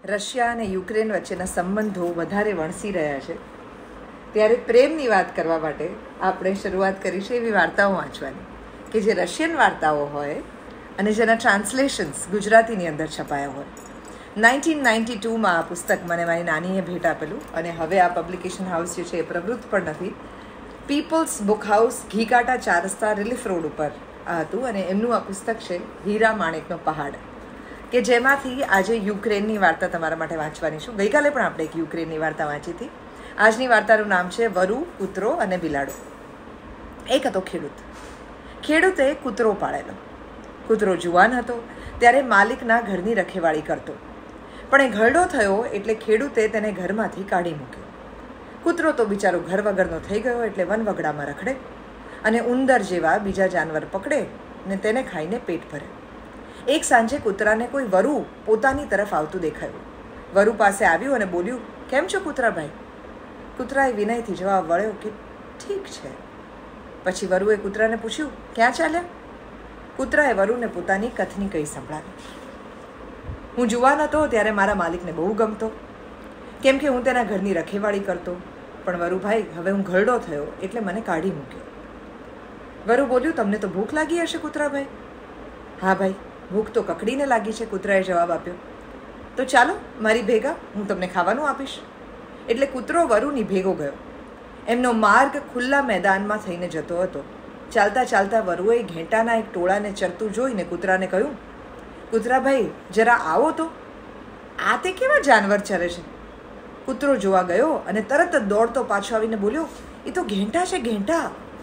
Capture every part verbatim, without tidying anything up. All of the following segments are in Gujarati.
રશિયા અને યુક્રેન વચ્ચેના સંબંધો વધારે વણસી રહ્યા છે ત્યારે પ્રેમની વાત કરવા માટે આપણે શરૂઆત કરી છે એવી વાર્તાઓ વાંચવાની કે જે રશિયન વાર્તાઓ હોય અને જેના ટ્રાન્સલેશન્સ ગુજરાતીની અંદર છપાયા હોય. નાઇન્ટીન નાઇન્ટી ટુમાં આ પુસ્તક મને મારી નાનીએ ભેટ આપેલું અને હવે આ પબ્લિકેશન હાઉસ જે છે એ પ્રવૃત્ત પણ નથી. પીપલ્સ બુક હાઉસ, ઘીકાટા ચાર રસ્તા, રિલીફ રોડ ઉપર આ હતું અને એમનું આ પુસ્તક છે હીરા માણેકનો પહાડ, કે જેમાંથી આજે યુક્રેનની વાર્તા તમારા માટે વાંચવાની છું. ગઈકાલે પણ આપણે એક યુક્રેનની વાર્તા વાંચી હતી. આજની વાર્તાનું નામ છે વરુ, કૂતરો અને બિલાડો. એક હતો ખેડૂત. ખેડૂતે કૂતરો પાળેલો. કૂતરો જુવાન હતો ત્યારે માલિકના ઘરની રખેવાળી કરતો, પણ એ ઘરડો થયો એટલે ખેડૂતે તેને ઘરમાંથી કાઢી મૂક્યો. કૂતરો તો બિચારો ઘર વગરનો થઈ ગયો એટલે વનવગડામાં રખડે અને ઉંદર જેવા બીજા જાનવર પકડે ને તેને ખાઈને પેટ ભરે. એક સાંજે કૂતરાને કોઈ વરુ પોતાની તરફ આવતું દેખાયું. વરુ પાસે આવ્યું અને બોલ્યું, કેમ છો કૂતરાભાઈ? કૂતરાએ વિનયથી જવાબ વળ્યો કે ઠીક છે. પછી વરુએ કૂતરાને પૂછ્યું, ક્યાં ચાલ્યા? કૂતરાએ વરુને પોતાની કથની કહી સંભળાવી. હું જુવાન હતો ત્યારે મારા માલિકને બહુ ગમતો, કેમ કે હું તેના ઘરની રખેવાળી કરતો, પણ વરુભાઈ હવે હું ઘરડો થયો એટલે મને કાઢી મૂક્યો. વરુ બોલ્યું, તમને તો ભૂખ લાગી હશે કૂતરાભાઈ? હા ભાઈ, ભૂખ તો કકડીને લાગી છે, કૂતરાએ જવાબ આપ્યો. તો ચાલો મારી ભેગા, હું તમને ખાવાનું આપીશ. એટલે કૂતરો વરુની ભેગો ગયો. એમનો માર્ગ ખુલ્લા મેદાનમાં થઈને જતો હતો. ચાલતા ચાલતા વરુએ ઘેટાના એક ટોળાને ચરતું જોઈને કૂતરાને કહ્યું, કૂતરાભાઈ જરા આવો તો, આ તે કેવા જાનવર ચરે છે? કૂતરો જોવા ગયો અને તરત જ દોડતો પાછો આવીને બોલ્યો, એ તો ઘેંટા છે, ઘેંટા.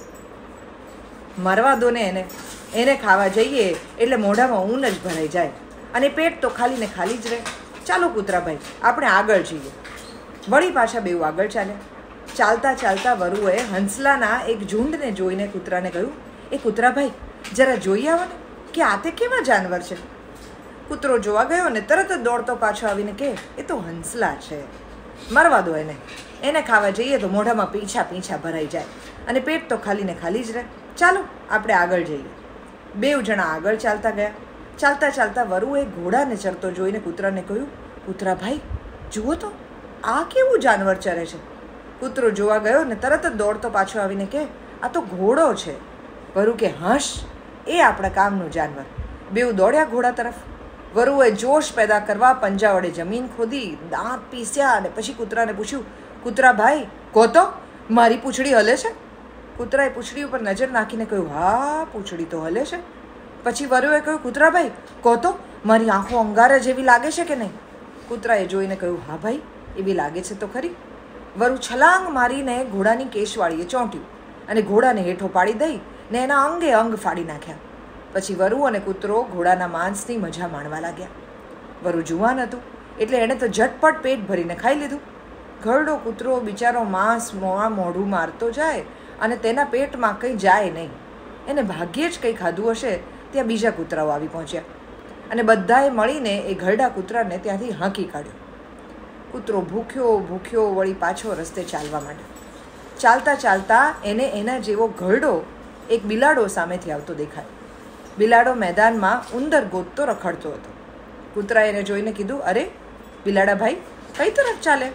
મરવા દો ને એને, એને ખાવા જઈએ એટલે મોઢામાં ઊન જ ભરાઈ જાય અને પેટ તો ખાલી ને ખાલી જ રહે. ચાલો કૂતરાભાઈ, આપણે આગળ જઈએ. વળી પાછા બેઉ આગળ ચાલ્યા. ચાલતા ચાલતા વરુએ હંસલાના એક ઝુંડને જોઈને કૂતરાને કહ્યું, એ કૂતરાભાઈ જરા જોઈ આવો ને કે આ તે કેવા જાનવર છે. કૂતરો જોવા ગયો ને તરત જ દોડતો પાછો આવીને કે એ તો હંસલા છે, મરવા દો એને, એને ખાવા જઈએ તો મોઢામાં પીંછા પીંછા ભરાઈ જાય અને પેટ તો ખાલી ને ખાલી જ રહે. ચાલો આપણે આગળ જઈએ. બેઉ જણા આગળ ચાલતા ગયા. ચાલતા ચાલતા વરુએ ઘોડાને ચરતો જોઈને કૂતરાને કહ્યું, કૂતરાભાઈ જુઓ તો, આ કેવું જાનવર ચરે છે. કૂતરો જોવા ગયો ને તરત જ દોડતો પાછો આવીને કે આ તો ઘોડો છે. વરુ કે હંશ, એ આપણા કામનું જાનવર. બેઉ દોડ્યા ઘોડા તરફ. વરુએ જોશ પેદા કરવા પંજા વડે જમીન ખોદી, દાંત પીસ્યા અને પછી કૂતરાને પૂછ્યું, કૂતરાભાઈ કહો તો, મારી પૂંછડી હલે છે? કૂતરાએ પૂંછડી ઉપર નજર નાખીને કહ્યું, હા પૂંછડી તો હલે છે. પછી વરુએ કહ્યું, કૂતરાભાઈ કહો તો, મારી આંખો અંગારા જેવી લાગે છે કે નહીં? કૂતરાએ જોઈને કહ્યું, હા ભાઈ એવી લાગે છે તો ખરી. વરુ છલાંગ મારીને ઘોડાની કેશવાળીએ ચોંટ્યું અને ઘોડાને હેઠો પાડી દઈ ને એના અંગે અંગ ફાડી નાખ્યા. પછી વરુ અને કૂતરો ઘોડાના માંસની મજા માણવા લાગ્યા. વરુ જુવાન હતું એટલે એણે તો ઝટપટ પેટ ભરીને ખાઈ લીધું. ઘરડો કૂતરો બિચારો માંસ મોં મોઢું મારતો જાય અને તેના પેટમાં કંઈ જાય નહીં. એને ભાગ્યે જ કંઈ ખાધું હશે. ત્યાં બીજા કૂતરાઓ આવી પહોંચ્યા અને બધાએ મળીને એ ઘરડા કૂતરાને ત્યાંથી હાંકી કાઢ્યો. કૂતરો ભૂખ્યો ભૂખ્યો વળી પાછો રસ્તે ચાલવા માંડ્યો. ચાલતા ચાલતા એને એના જેવો ઘરડો એક બિલાડો સામેથી આવતો દેખાયો. બિલાડો મેદાનમાં ઉંદર ગોતતો રખડતો હતો. કૂતરાએ એને જોઈને કીધું, અરે બિલાડાભાઈ, કઈ તરફ ચાલે?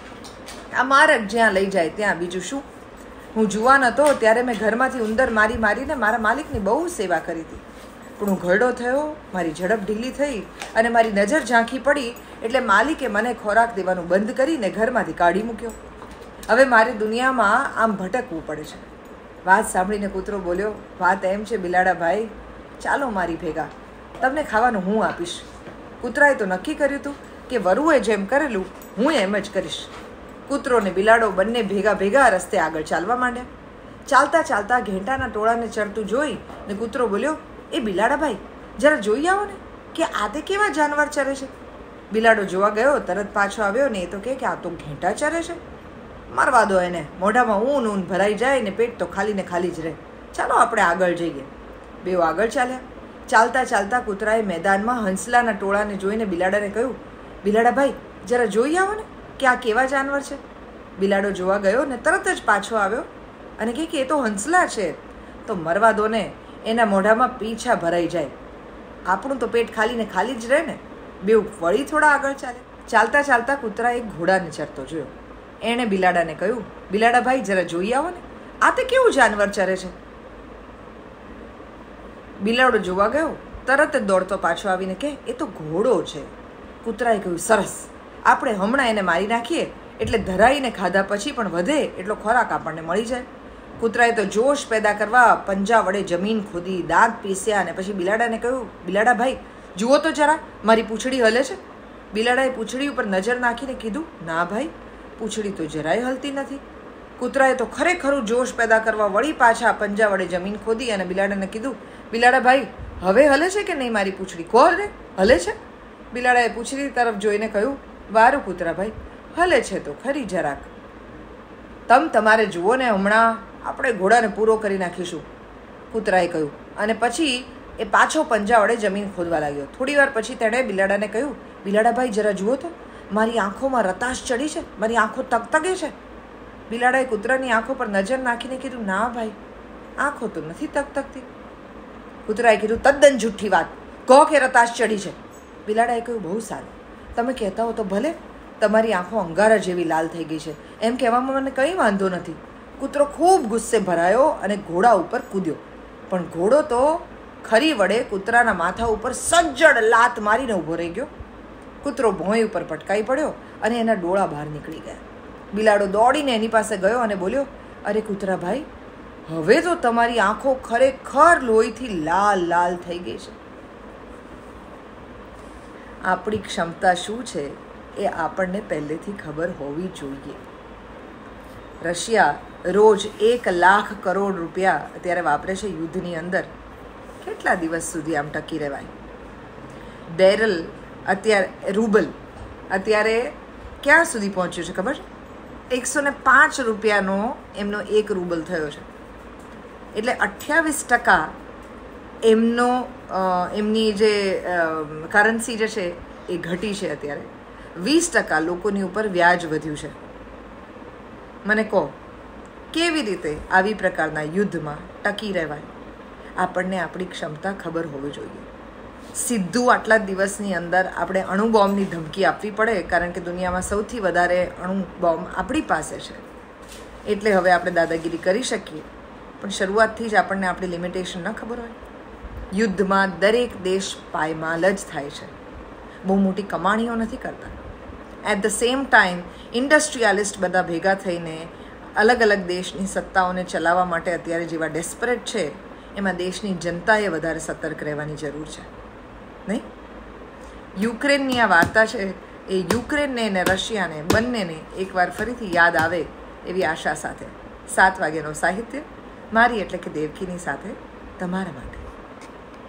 આ માર્ગ જ્યાં લઈ જાય ત્યાં, બીજું શું. હું જુવાન હતો ત્યારે મેં ઘરમાંથી ઉંદર મારી મારીને મારા માલિકની બહુ સેવા કરી હતી, પણ હું ઘરડો થયો, મારી ઝડપ ઢીલી થઈ અને મારી નજર ઝાંખી પડી એટલે માલિકે મને ખોરાક દેવાનું બંધ કરીને ઘરમાંથી કાઢી મૂક્યો. હવે મારે દુનિયામાં આમ ભટકવું પડે છે. વાત સાંભળીને કૂતરો બોલ્યો, વાત એમ છે બિલાડાભાઈ, ચાલો મારી ભેગા, તમને ખાવાનું હું આપીશ. કૂતરાએ તો નક્કી કર્યું હતું કે વરુએ જેમ કરેલું હું એમ જ કરીશ. કૂતરો ને બિલાડો બંને ભેગા ભેગા રસ્તે આગળ ચાલવા માંડ્યા. ચાલતા ચાલતા ઘેંટાના ટોળાને ચરતું જોઈ ને કૂતરો બોલ્યો, એ બિલાડાભાઈ જરા જોઈ આવો ને કે આ તે કેવા જાનવર ચરે છે. બિલાડો જોવા ગયો, તરત પાછો આવ્યો ને એ તો કે આ તો ઘેંટા ચરે છે, મરવા દો એને, મોઢામાં ઊન ઊન ભરાઈ જાય ને પેટ તો ખાલી ને ખાલી જ રહે. ચાલો આપણે આગળ જઈએ. બેઉ આગળ ચાલ્યા. ચાલતા ચાલતા કૂતરાએ મેદાનમાં હંસલાના ટોળાને જોઈને બિલાડાને કહ્યું, બિલાડાભાઈ જરા જોઈ આવો ને કે આ કેવા જાનવર છે. બિલાડો જોવા ગયો ને તરત જ પાછો આવ્યો અને કહે કે એ તો હંસલા છે. તો મરવા દો ને, એના મોઢામાં પીંછા ભરાઈ જાય, આપણું તો પેટ ખાલી ને ખાલી જ રહે ને. બેઉ વળી થોડા આગળ ચાલે. ચાલતા ચાલતા કૂતરા એક ઘોડાને ચરતો જોયો. એણે બિલાડાને કહ્યું, બિલાડા ભાઈ જરા જોઈ આવો ને, આ તે કેવું જાનવર ચરે છે. બિલાડો જોવા ગયો, તરત જ દોડતો પાછો આવીને કહે, એ તો ઘોડો છે. કૂતરાએ કહ્યું, સરસ, આપણે હમણાં એને મારી નાખીએ એટલે ધરાઈને ખાધા પછી પણ વધે એટલો ખોરાક આપણને મળી જાય. કૂતરાએ તો જોશ પેદા કરવા પંજા વડે જમીન ખોદી, દાંત પીસ્યા અને પછી બિલાડાને કહ્યું, બિલાડા ભાઈ જુઓ તો જરા, મારી પૂંછડી હલે છે. બિલાડાએ પૂંછડી ઉપર નજર નાખીને કીધું, ના ભાઈ, પૂંછડી તો જરાય હલતી નથી. કૂતરાએ તો ખરેખરું જોશ પેદા કરવા વળી પાછા પંજા વડે જમીન ખોદી અને બિલાડાને કીધું, બિલાડા ભાઈ હવે હલે છે કે નહીં મારી પૂંછડી, કહો રે, હલે છે. બિલાડાએ પૂંછડી તરફ જોઈને કહ્યું, વારું કૂતરા ભાઈ, હલે છે તો ખરી જરાક. તમ તમારે જુઓ ને, હમણાં આપણે ઘોડાને પૂરો કરી નાખીશું, કૂતરાએ કહ્યું. અને પછી એ પાછો પંજા વડે જમીન ખોદવા લાગ્યો. થોડી વાર પછી તેણે બિલાડાને કહ્યું, બિલાડા ભાઈ જરા જુઓ તો, મારી આંખોમાં રતાશ ચડી છે, મારી આંખો તગતગે છે. બિલાડાએ કૂતરાની આંખો પર નજર નાખીને કીધું, ના ભાઈ, આંખો તો નથી તગતગતી. કૂતરાએ કીધું, તદ્દન જુઠ્ઠી વાત, કહો કે રતાશ ચડી છે. બિલાડાએ કહ્યું, બહુ સારું, તમે કહેતા હો તો ભલે, તમારી આંખો અંગારા જેવી લાલ થઈ ગઈ છે, એમ કહેવામાં મને કંઈ વાંધો નથી. કૂતરો ખૂબ ગુસ્સે ભરાયો અને ઘોડા ઉપર કૂદ્યો, પણ ઘોડો તો ખરી વડે કૂતરાના માથા ઉપર સજ્જડ લાત મારીને ઊભો રહી ગયો. કૂતરો ભોંય ઉપર પટકાઈ પડ્યો અને એના ડોળા બહાર નીકળી ગયા. બિલાડો દોડીને એની પાસે ગયો અને બોલ્યો, અરે કૂતરા ભાઈ, હવે તો તમારી આંખો ખરેખર લોહીથી લાલ લાલ થઈ ગઈ છે. આપણી ક્ષમતા શું છે એ આપણને પહેલેથી ખબર હોવી જોઈએ. રશિયા રોજ એક લાખ કરોડ રૂપિયા અત્યારે વાપરે છે યુદ્ધની અંદર. કેટલા દિવસ સુધી આમ ટકી રહેવાય? બેરલ અત્યારે રૂબલ અત્યારે ક્યાં સુધી પહોંચ્યું છે ખબર છે? એકસો ને પાંચ રૂપિયાનો એમનો એક રૂબલ થયો છે. એટલે અઠ્યાવીસ ટકા એમનો એમની જે કરન્સી જે છે એ ઘટી છે અત્યારે. વીસ ટકા લોકોની ઉપર વ્યાજ વધ્યું છે. મને કહો, કેવી રીતે આવી પ્રકારના યુદ્ધમાં ટકી રહેવાય? આપણને આપણી ક્ષમતા ખબર હોવી જોઈએ. સીધું આટલા દિવસની અંદર આપણે અણુ બોમ્બની ધમકી આપવી પડે, કારણ કે દુનિયામાં સૌથી વધારે અણુ બોમ્બ આપણી પાસે છે. એટલે હવે આપણે દાદાગીરી કરી શકીએ, પણ શરૂઆતથી જ આપણને આપણી લિમિટેશન ન ખબર હોય. યુદ્ધમાં દરેક દેશ પાયમાલ જ થાય છે, બહુ મોટી કમાણીઓ નથી કરતા. At the same time industrialist બધા ભેગા થઈને અલગ અલગ દેશની સત્તાઓને ચલાવવા માટે અત્યારે જેવા ડેસ્પરેટ છે, એમાં દેશની જનતાએ વધારે સતર્ક રહેવાની જરૂર છે, નહીં? યુક્રેનની આ વાર્તા છે એ યુક્રેનને અને રશિયાને બંનેને એકવાર ફરીથી યાદ આવે એવી આશા સાથે સાત વાગ્યાનો સાહિત્ય મારી એટલે કે દેવકીની સાથે તમારા માટે.